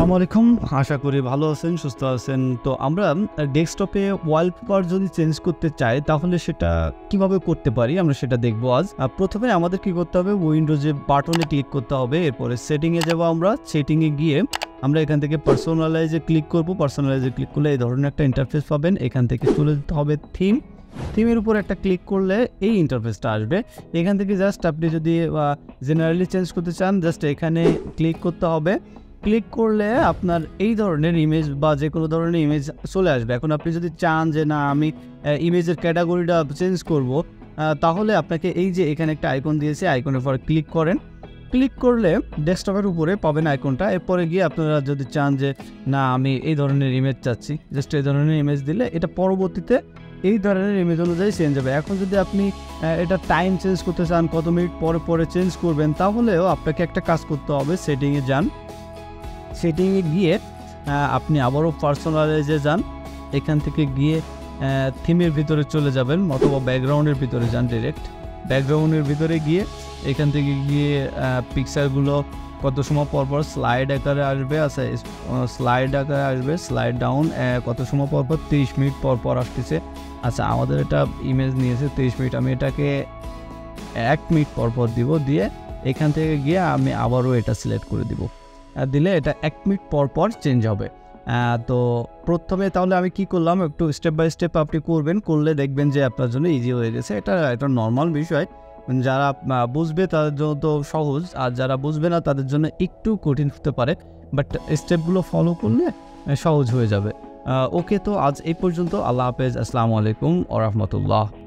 আসসালামু আলাইকুম, আশা করি ভালো আছেন, সুস্থ আছেন। তো আমরা ডেস্কটপে ওয়ালপেপার যদি চেঞ্জ করতে চাই তাহলে সেটা কিভাবে করতে পারি আমরা সেটা দেখবো আজ। প্রথমে আমাদের কি করতে হবে, উইন্ডোজে বাটনে ক্লিক করতে হবে, এরপরে সেটিংয়ে যাব। আমরা সেটিংয়ে গিয়ে আমরা এখান থেকে পার্সোনালাইজে ক্লিক করব। পার্সোনালাইজে ক্লিক করলে এই ধরনের একটা ইন্টারফেস পাবেন। এখান থেকে চলে যেতে হবে থিমের উপর একটা ক্লিক করলে এই ইন্টারফেসটা আসবে। এখান থেকে জাস্ট আপনি যদি জেনারেলি চেঞ্জ করতে চান জাস্ট এখানে ক্লিক করতে হবে। ক্লিক করলে আপনার এই ধরনের ইমেজ বা যে কোনো ধরনের ইমেজ চলে আসবে। এখন আপনি যদি চান যে না আমি ইমেজের ক্যাটাগরিটা চেঞ্জ করব, তাহলে আপনাকে এই যে এখানে একটা আইকন দিয়েছে, আইকনের পর ক্লিক করেন। ক্লিক করলে ডেস্কটপের উপরে পাবেন আইকনটা। এরপরে গিয়ে আপনারা যদি চান যে না আমি এই ধরনের ইমেজ চাচ্ছি, জাস্ট এই ধরনের ইমেজ দিলে এটা পরবর্তীতে এই ধরনের ইমেজ অনুযায়ী চেঞ্জ হবে। এখন যদি আপনি এটা টাইম চেঞ্জ করতে চান, কত মিনিট পরে পরে চেঞ্জ করবেন, তাহলেও আপনাকে একটা কাজ করতে হবে, সেটিংয়ে যান। সেটিংয়ে গিয়ে আপনি আবারও পার্সোনালাইজে যান। এখান থেকে গিয়ে থিমের ভিতরে চলে যাবেন অথবা ব্যাকগ্রাউন্ডের ভিতরে যান। ডাইরেক্ট ব্যাকগ্রাউন্ডের ভিতরে গিয়ে এখান থেকে গিয়ে পিকচারগুলো কত সময় পরপর স্লাইড আকারে আসবে, আচ্ছা স্লাইড আকারে আসবে, স্লাইড ডাউন কত সময় পরপর 30 মিনিট পর আসতেছে। আচ্ছা আমাদের এটা ইমেজ নিয়েছে 30 মিনিট, আমি এটাকে 1 মিনিট পরপর দিব। দিয়ে এখান থেকে গিয়ে আমি আবারও এটা সিলেক্ট করে দিব, দিলে এটা 1 মিনিট পর চেঞ্জ হবে। তো প্রথমে তাহলে আমি কি করলাম, একটু স্টেপ বাই স্টেপ আপনি করবেন, করলে দেখবেন যে আপনার জন্য ইজি হয়ে গেছে। এটা নর্মাল বিষয়, যারা বুঝবে তাদের জন্য তো সহজ, আর যারা বুঝবে না তাদের জন্য একটু কঠিন হতে পারে, বাট স্টেপগুলো ফলো করলে সহজ হয়ে যাবে। ওকে, তো আজ এই পর্যন্ত। আল্লাহ হাফেজ, আসসালামু আলাইকুম ওয়া রাহমাতুল্লাহ।